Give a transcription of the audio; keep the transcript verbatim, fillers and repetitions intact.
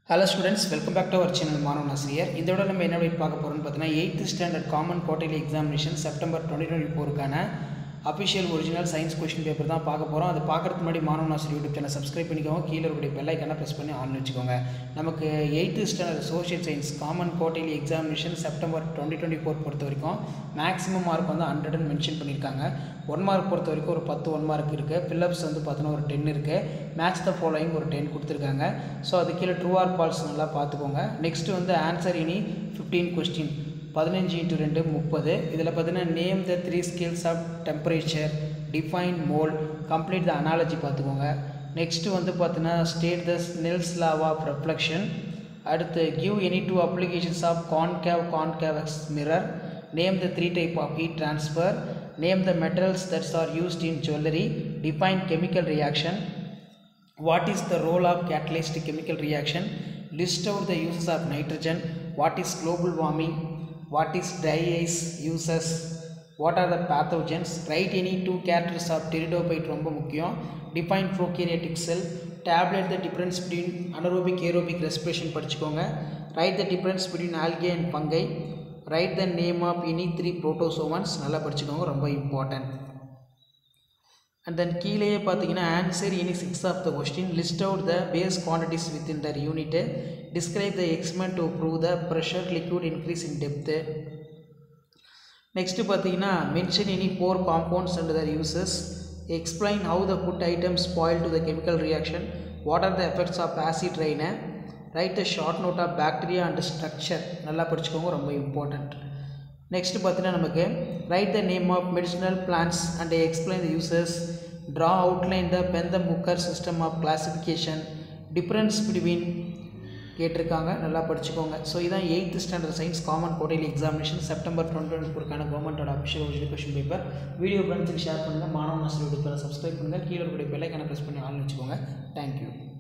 Hello students, welcome back to our channel Manav Nasir. In this video, we will talk about eighth standard common quarterly examination September twenty twenty-four official original science question paper தான் பார்க்க போறோம். அது பார்க்கிறதுக்கு முன்னாடி மானவ Nassar YouTube channel subscribe பண்ணிக்கோங்க. கீழ இருக்க bell ஐகானை பிரஸ் பண்ணி ஆன் வெச்சுக்கோங்க. நமக்கு eighth standard social science common quarterly examination September twenty twenty-four பொறுத்த வரைக்கும் maximum mark வந்து one hundred மென்ஷன் பண்ணிருக்காங்க. one mark பொறுத்த வரைக்கும் ஒரு ten one mark இருக்கு. fill ups வந்து பார்த்தீங்கன்னா ஒரு ten இருக்கு. match the following ஒரு ten கொடுத்திருக்காங்க. சோ அது கீழ true or false நல்லா பாத்துக்கோங்க. next வந்து answer any fifteen question fifteen into two thirty இதில பார்த்தீங்கன்னா name the three scales of temperature, define mole, complete the analogy பார்த்துக்கோங்க. next வந்து பார்த்தீங்கன்னா state the Snell's law of reflection, அடுத்து give any two applications of concave convex mirror, name the three type of heat transfer, name the metals that are used in jewelry, define chemical reaction, what is the role of catalyzed chemical reaction, list out the uses of nitrogen, what is global warming, what is dry ice uses, what are the pathogens, write any two characters of pteridophyte ரொம்ப முக்கியம், define prokaryotic cell, tabulate the difference between anaerobic aerobic respiration படிச்சுக்கோங்க, write the difference between algae and fungi, write the name of any three protozoans நல்லா படிச்சுக்கோங்க ரொம்ப important. And then கீழேயே பாத்தீங்கன்னா answer any six of the question, list out the base quantities within their unit, describe the experiment to prove the pressure liquid increase in depth. Next பாத்தீங்கன்னா mention any four compounds and their uses, explain how the food items spoil to the chemical reaction, what are the effects of acid rain, write the short note of bacteria and structure நல்லா படிச்சுக்கோங்க ரொம்ப important. Next பாத்தீங்கன்னா நமக்கு write the name of medicinal plants and explain the uses, draw outline the Bentham-Hooker system of classification, difference between கேட்டிருக்காங்க நல்லா படிச்சுக்கோங்க. So இதான் eighth standard science common quarterly examination September twenty twenty ஃபோருக்கான கவர்மெண்டோட official original question paper. Video ஃப்ரெண்ட்ஸுக்கு share பண்ணுங்கள். மாணவ Nassar YouTube subscribe பண்ணுங்கள். கீழே இருக்கக்கூடிய பெல் ஐகானை ப்ரெஸ் பண்ணி ஆன் வச்சுக்கோங்க. தேங்க்யூ.